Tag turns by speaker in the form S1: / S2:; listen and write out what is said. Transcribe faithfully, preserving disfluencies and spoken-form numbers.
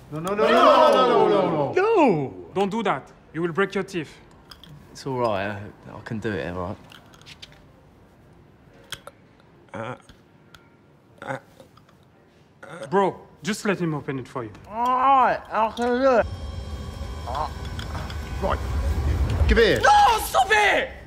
S1: No, no, no, no, no, no, no, no, no.
S2: No!
S3: Don't do that. You will break your teeth.
S2: It's all right. I, I can do it, all right?
S3: Uh, uh, uh, Bro, just let him open it for you.
S2: All right, I can do it.
S1: Right. Give it here.
S2: No, stop it!